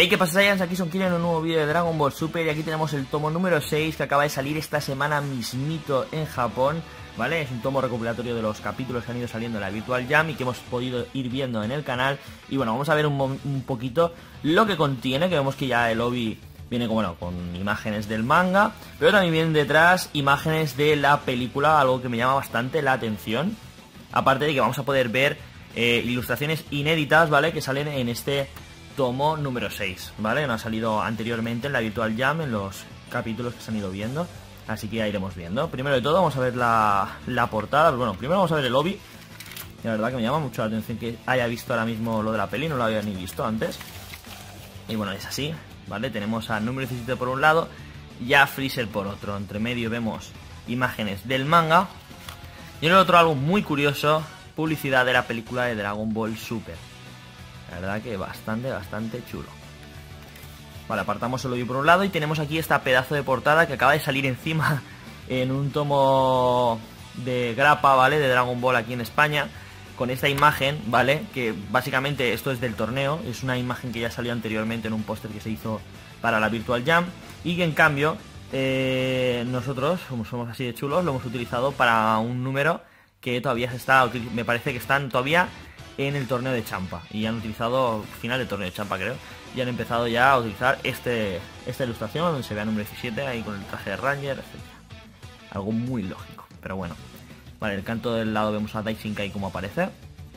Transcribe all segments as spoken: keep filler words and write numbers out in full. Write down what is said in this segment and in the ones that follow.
Hey, ¿qué pasa, Saiyans? Aquí son Kira en un nuevo vídeo de Dragon Ball Super. Y aquí tenemos el tomo número seis que acaba de salir esta semana mismito en Japón, ¿vale? Es un tomo recopilatorio de los capítulos que han ido saliendo en la Virtual Jam y que hemos podido ir viendo en el canal. Y bueno, vamos a ver un, un poquito lo que contiene, que vemos que ya el Obi viene como, bueno, con imágenes del manga, pero también vienen detrás imágenes de la película, algo que me llama bastante la atención. Aparte de que vamos a poder ver eh, ilustraciones inéditas, ¿vale? Que salen en este tomo número seis, ¿vale? No ha salido anteriormente en la Virtual Jam, en los capítulos que se han ido viendo. Así que ya iremos viendo. Primero de todo vamos a ver la, la portada. Bueno, primero vamos a ver el Obi. La verdad que me llama mucho la atención que haya visto ahora mismo lo de la peli, no lo había ni visto antes. Y bueno, es así, ¿vale? Tenemos al número diecisiete por un lado y a Freezer por otro. Entre medio vemos imágenes del manga. Y en el otro algo muy curioso, publicidad de la película de Dragon Ball Super. La verdad que bastante, bastante chulo. Vale, apartamos el Obi por un lado y tenemos aquí esta pedazo de portada que acaba de salir encima en un tomo de grapa, ¿vale? De Dragon Ball aquí en España, con esta imagen, ¿vale? Que básicamente esto es del torneo, es una imagen que ya salió anteriormente en un póster que se hizo para la Virtual Jam y que en cambio eh, nosotros, como somos así de chulos, lo hemos utilizado para un número que todavía se está, me parece que están todavía en el torneo de Champa y han utilizado, final del torneo de Champa creo, y han empezado ya a utilizar este esta ilustración donde se ve a número diecisiete ahí con el traje de Ranger, etcétera. Algo muy lógico, pero bueno. Vale, el canto del lado vemos a Daishinkai como aparece.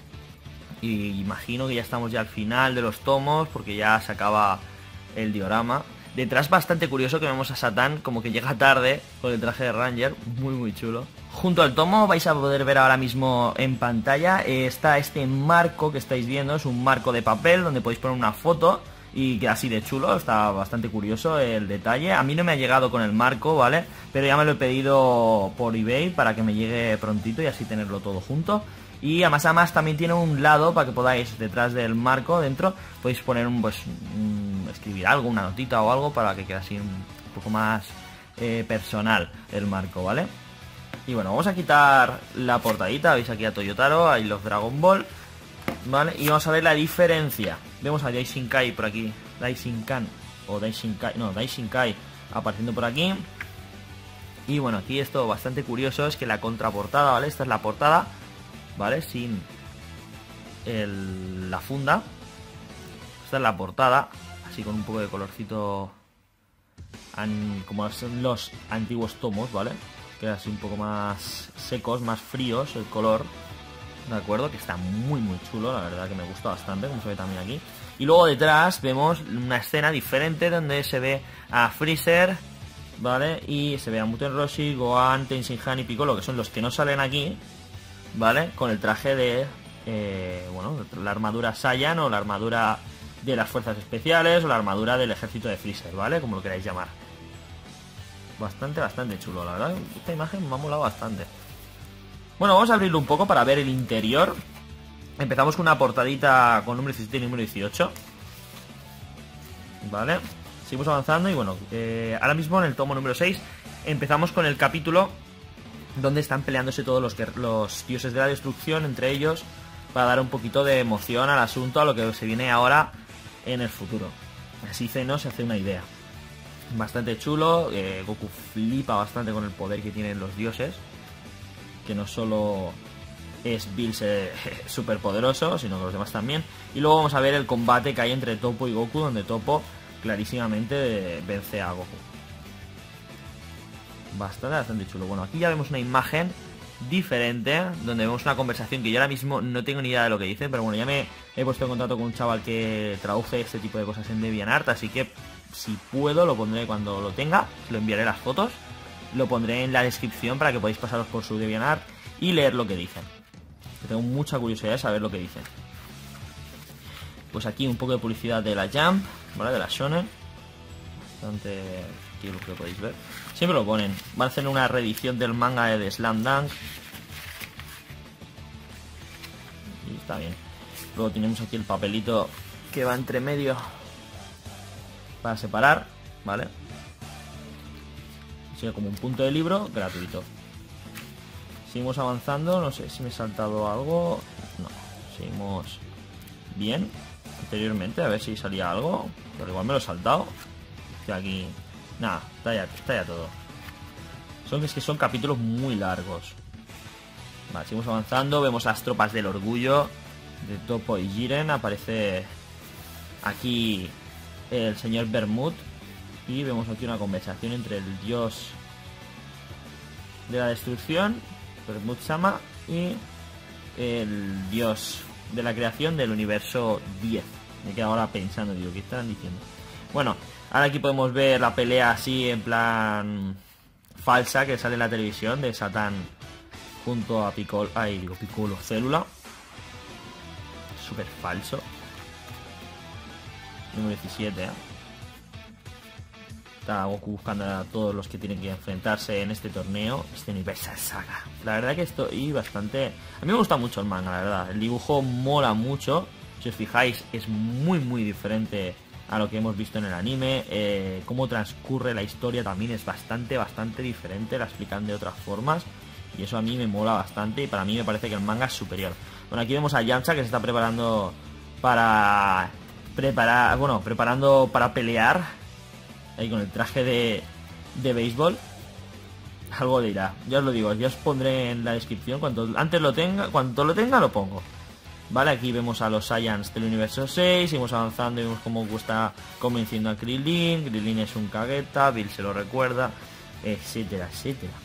Y imagino que ya estamos ya al final de los tomos porque ya se acaba el diorama. Detrás bastante curioso que vemos a Satán como que llega tarde con el traje de Ranger, muy muy chulo. Junto al tomo vais a poder ver ahora mismo en pantalla, eh, está este marco que estáis viendo, es un marco de papel donde podéis poner una foto y queda así de chulo, está bastante curioso el detalle. A mí no me ha llegado con el marco, ¿vale? Pero ya me lo he pedido por eBay para que me llegue prontito y así tenerlo todo junto. Y además, además también tiene un lado para que podáis, detrás del marco, dentro, podéis poner un, pues, un, escribir algo, una notita o algo para que quede así un poco más eh, personal el marco, ¿vale? Y bueno, vamos a quitar la portadita, veis aquí a Toyotaro, I Love Dragon Ball, ¿vale? Y vamos a ver la diferencia. Vemos a Daishinkai por aquí, Daishinkan, o Daishinkai, no, Daishinkai apareciendo por aquí. Y bueno, aquí esto bastante curioso es que la contraportada, ¿vale? Esta es la portada, ¿vale? Sin el, la funda. Esta es la portada, así con un poco de colorcito, an, como son los antiguos tomos, ¿vale? Que así un poco más secos, más fríos el color, ¿de acuerdo? Que está muy muy chulo, la verdad que me gusta bastante, como se ve también aquí. Y luego detrás vemos una escena diferente donde se ve a Freezer, ¿vale? Y se ve a Muten Roshi, Gohan, Tenshinhan y Piccolo, que son los que no salen aquí, ¿vale? Con el traje de, eh, bueno, la armadura Saiyan o la armadura de las fuerzas especiales o la armadura del ejército de Freezer, ¿vale? Como lo queráis llamar. Bastante, bastante chulo, la verdad. Esta imagen me ha molado bastante. Bueno, vamos a abrirlo un poco para ver el interior. Empezamos con una portadita con número diecisiete y número dieciocho. Vale. Seguimos avanzando y bueno, eh, ahora mismo en el tomo número seis empezamos con el capítulo donde están peleándose todos los, los dioses de la destrucción entre ellos para dar un poquito de emoción al asunto, a lo que se viene ahora en el futuro. Así Zeno se hace una idea. Bastante chulo, eh, Goku flipa bastante con el poder que tienen los dioses, que no solo es Bills eh, súper poderoso, sino que los demás también. Y luego vamos a ver el combate que hay entre Toppo y Goku, donde Toppo clarísimamente eh, vence a Goku. Bastante, bastante chulo. Bueno, aquí ya vemos una imagen diferente, donde vemos una conversación que yo ahora mismo no tengo ni idea de lo que dicen, pero bueno, ya me he puesto en contacto con un chaval que traduce este tipo de cosas en DeviantArt, así que si puedo lo pondré cuando lo tenga, lo enviaré las fotos, lo pondré en la descripción para que podáis pasaros por su DeviantArt y leer lo que dicen. Tengo mucha curiosidad de saber lo que dicen. Pues aquí un poco de publicidad de la Jump, ¿vale? De la Shonen. Bastante aquí lo que podéis ver. Siempre lo ponen. Van a hacer una reedición del manga de Slam Dunk. Y está bien. Luego tenemos aquí el papelito que va entre medio para separar, ¿vale? Sería como un punto de libro gratuito. Seguimos avanzando, no sé si me he saltado algo. No, seguimos bien. anteriormente, a ver si salía algo. Pero igual me lo he saltado. Que aquí... Nada, está ya, está ya todo. Son, es que son capítulos muy largos. Vale, seguimos avanzando. Vemos las tropas del orgullo de Toppo y Jiren. Aparece aquí el señor Bermud. Y vemos aquí una conversación entre el dios de la destrucción, Bermud-sama, y el dios de la creación del universo diez. Me quedo ahora pensando, digo, ¿qué están diciendo? Bueno, ahora aquí podemos ver la pelea así en plan falsa que sale en la televisión de Satán junto a Piccolo, ay, digo Piccolo, Célula. Súper falso. Número diecisiete, ¿eh? Está Goku buscando a todos los que tienen que enfrentarse en este torneo, este Universal Saga. La verdad que estoy bastante... A mí me gusta mucho el manga, la verdad. El dibujo mola mucho. Si os fijáis, es muy muy diferente a lo que hemos visto en el anime. Eh, cómo transcurre la historia también es bastante, bastante diferente. La explican de otras formas. Y eso a mí me mola bastante. Y para mí me parece que el manga es superior. Bueno, aquí vemos a Yamcha que se está preparando para... Preparar... Bueno, preparando para pelear. Ahí con el traje de, de béisbol. Algo dirá, ya os lo digo, ya os pondré en la descripción. Cuanto antes lo tenga, cuanto lo tenga lo pongo. Vale, aquí vemos a los Saiyans del universo seis. Seguimos avanzando y vemos cómo Goku está convenciendo a Krillin. Krillin es un cagueta, Bill se lo recuerda, etcétera, etcétera.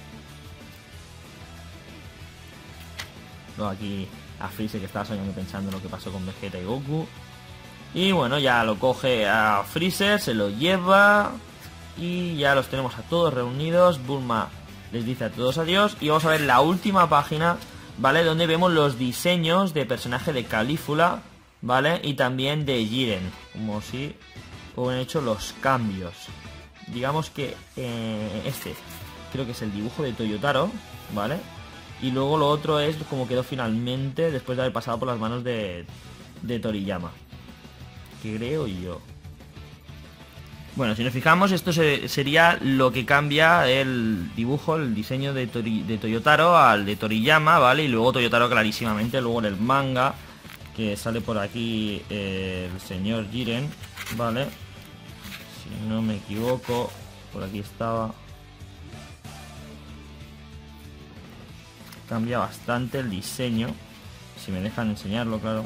Luego aquí a Freezer, que estaba soñando pensando en lo que pasó con Vegeta y Goku. Y bueno, ya lo coge a Freezer, se lo lleva. Y ya los tenemos a todos reunidos. Bulma les dice a todos adiós. Y vamos a ver la última página, ¿vale? Donde vemos los diseños de personaje de Calífula, ¿vale? Y también de Jiren. Como si hubieran hecho los cambios. Digamos que eh, este creo que es el dibujo de Toyotaro, ¿vale? Y luego lo otro es como quedó finalmente después de haber pasado por las manos de, de Toriyama, creo yo. Bueno, si nos fijamos, esto se, sería lo que cambia el dibujo, el diseño de, Tori, de Toyotaro al de Toriyama, ¿vale? Y luego Toyotaro clarísimamente, luego en el manga, que sale por aquí eh, el señor Jiren, ¿vale? Si no me equivoco, por aquí estaba. Cambia bastante el diseño, si me dejan enseñarlo, claro.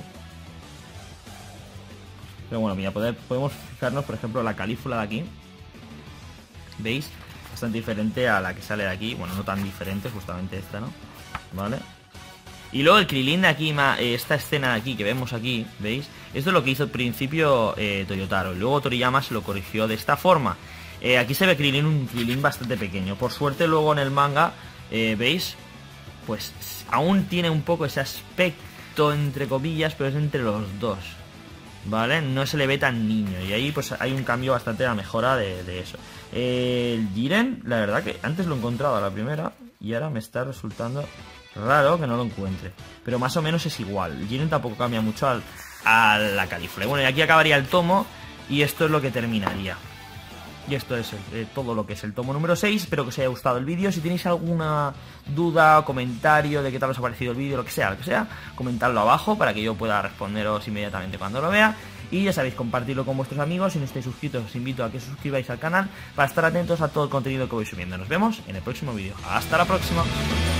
Pero bueno, mira, poder, podemos fijarnos, por ejemplo, la Calífula de aquí. ¿Veis? Bastante diferente a la que sale de aquí. Bueno, no tan diferente, justamente esta, ¿no? ¿Vale? Y luego el Krillin de aquí, esta escena de aquí que vemos aquí, ¿veis? Esto es lo que hizo al principio eh, Toyotaro. Y luego Toriyama se lo corrigió de esta forma. Eh, aquí se ve Krillin, un Krillin bastante pequeño. Por suerte luego en el manga, eh, ¿veis? Pues aún tiene un poco ese aspecto, entre comillas, pero es entre los dos, ¿vale? No se le ve tan niño. Y ahí pues hay un cambio bastante a la mejora de, de eso. Eh, el Jiren, la verdad que antes lo he encontrado a la primera y ahora me está resultando raro que no lo encuentre. Pero más o menos es igual. El Jiren tampoco cambia mucho al, a la Calífula. Bueno, y aquí acabaría el tomo y esto es lo que terminaría. Y esto es eh, todo lo que es el tomo número seis. Espero que os haya gustado el vídeo. Si tenéis alguna duda o comentario de qué tal os ha parecido el vídeo, lo que sea, lo que sea, comentadlo abajo para que yo pueda responderos inmediatamente cuando lo vea. Y ya sabéis, compartirlo con vuestros amigos. Si no estáis suscritos, os invito a que os suscribáis al canal para estar atentos a todo el contenido que voy subiendo. Nos vemos en el próximo vídeo. Hasta la próxima.